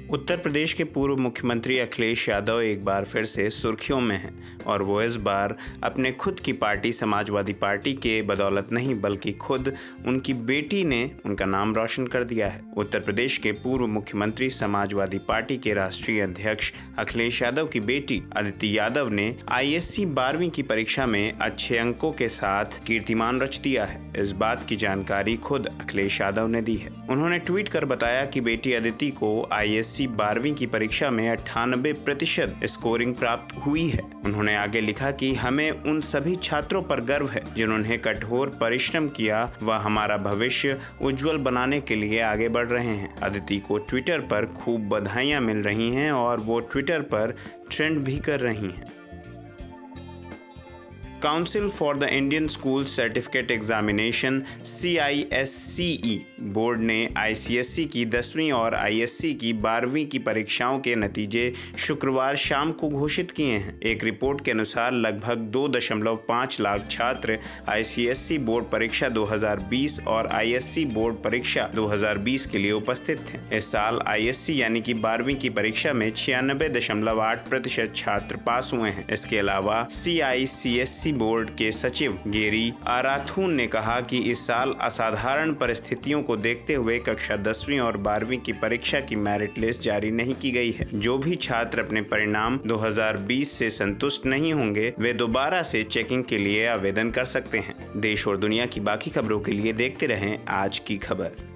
उत्तर प्रदेश के पूर्व मुख्यमंत्री अखिलेश यादव एक बार फिर से सुर्खियों में हैं और वो इस बार अपने खुद की पार्टी समाजवादी पार्टी के बदौलत नहीं बल्कि खुद उनकी बेटी ने उनका नाम रोशन कर दिया है। उत्तर प्रदेश के पूर्व मुख्यमंत्री समाजवादी पार्टी के राष्ट्रीय अध्यक्ष अखिलेश यादव की बेटी अदिति यादव ने ISC 12वीं की परीक्षा में अच्छे अंकों के साथ कीर्तिमान रच दिया है। इस बात की जानकारी खुद अखिलेश यादव ने दी है। उन्होंने ट्वीट कर बताया कि बेटी अदिति को ISC 12वीं की परीक्षा में 98% स्कोरिंग प्राप्त हुई है। उन्होंने आगे लिखा कि हमें उन सभी छात्रों पर गर्व है जिन्होंने कठोर परिश्रम किया व हमारा भविष्य उज्जवल बनाने के लिए आगे बढ़ रहे हैं। अदिति को ट्विटर पर खूब बधाइयां मिल रही हैं और वो ट्विटर पर ट्रेंड भी कर रही हैं। Council for the Indian school certificate examination CISCE board ने ICSE की 10वीं और ISC की 12वीं की परीक्षाओं के नतीजे शुक्रवार शाम को घोषित किए हैं। एक रिपोर्ट के अनुसार लगभग 2.5 लाख छात्र ICSE बोर्ड परीक्षा 2020 और ISC बोर्ड परीक्षा 2020 के लिए उपस्थित थे। इस साल ISC यानी कि 12वीं की परीक्षा में 96.8% छात्र पास हुए हैं। इसके अलावा CICSC बोर्ड के सचिव गेरी आराथून ने कहा कि इस साल असाधारण परिस्थितियों को देखते हुए कक्षा 10वीं और 12वीं की परीक्षा की मेरिट लिस्ट जारी नहीं की गई है। जो भी छात्र अपने परिणाम 2020 से संतुष्ट नहीं होंगे वे दोबारा से चेकिंग के लिए आवेदन कर सकते हैं। देश और दुनिया की बाकी खबरों के लिए देखते रहें आज की खबर।